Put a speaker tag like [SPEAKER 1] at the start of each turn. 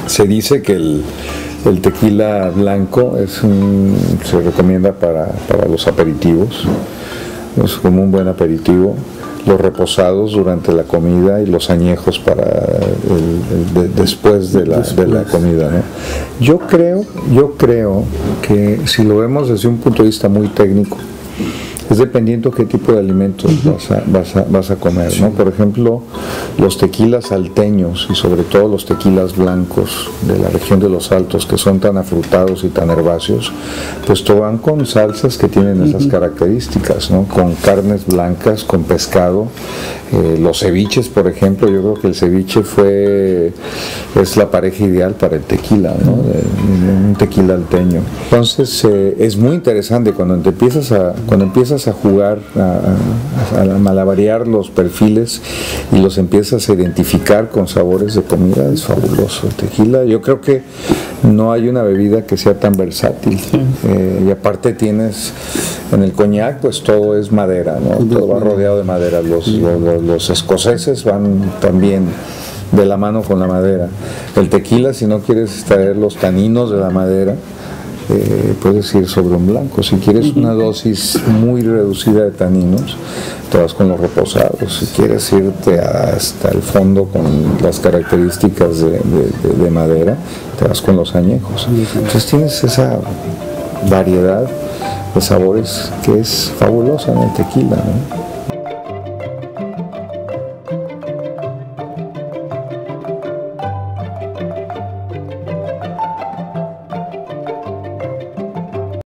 [SPEAKER 1] Se dice que el tequila blanco se recomienda para los aperitivos, es como un buen aperitivo, los reposados durante la comida y los añejos para después de la comida, ¿no? Yo creo que si lo vemos desde un punto de vista muy técnico, es dependiendo qué tipo de alimentos vas a comer, ¿no? Por ejemplo, los tequilas salteños y sobre todo los tequilas blancos de la región de los Altos, que son tan afrutados y tan herbáceos, pues van con salsas que tienen esas características, ¿no? Con carnes blancas, con pescado. Los ceviches, por ejemplo, yo creo que el ceviche es la pareja ideal para el tequila, ¿no? Un tequila alteño. Entonces es muy interesante cuando empiezas a jugar, a malabarear los perfiles y los empiezas a identificar con sabores de comida. Es fabuloso el tequila. Yo creo que no hay una bebida que sea tan versátil. Y aparte tienes en el coñac, pues todo es madera, ¿no? Todo va rodeado de madera. Los escoceses van también de la mano con la madera. El tequila, si no quieres extraer los taninos de la madera, puedes ir sobre un blanco. Si quieres una dosis muy reducida de taninos, te vas con los reposados. Si quieres irte hasta el fondo con las características de madera, te vas con los añejos. Entonces tienes esa variedad de sabores que es fabulosa en el tequila, ¿no?